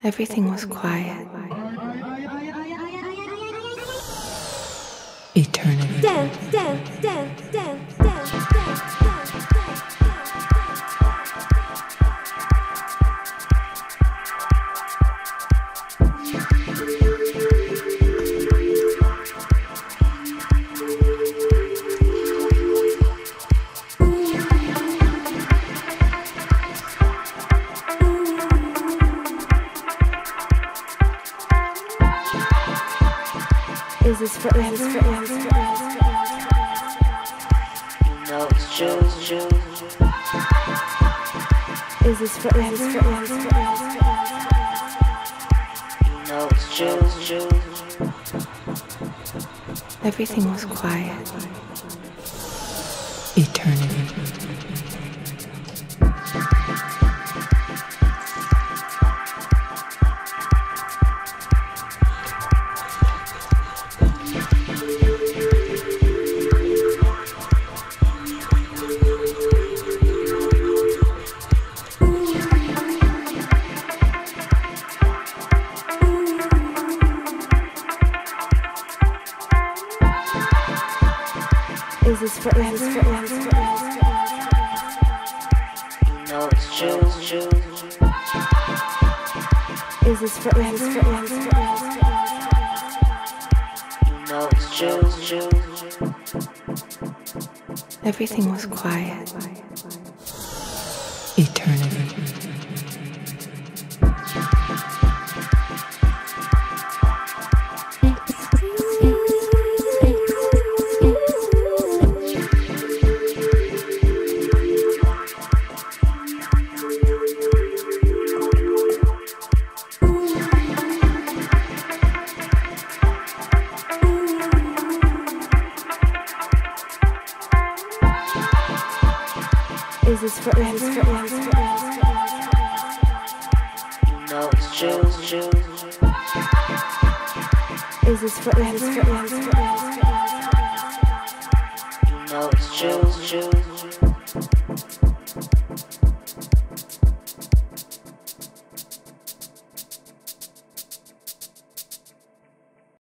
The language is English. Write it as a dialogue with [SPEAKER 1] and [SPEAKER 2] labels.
[SPEAKER 1] Everything was quiet. Eternity.
[SPEAKER 2] Dance, dance, dance, dance, dance, dance, dance, dance. Is this forever?
[SPEAKER 3] You know it's true.
[SPEAKER 2] Is this forever?
[SPEAKER 3] You know it's true.
[SPEAKER 1] Everything was quiet. Eternity.
[SPEAKER 2] Is this forever?
[SPEAKER 3] You know it's true.
[SPEAKER 2] Is this forever?
[SPEAKER 3] You know it's true.
[SPEAKER 1] Everything was quiet. Eternity.
[SPEAKER 2] Is this forever?
[SPEAKER 3] You know it's true.
[SPEAKER 2] Is this forever?
[SPEAKER 3] You know it's true.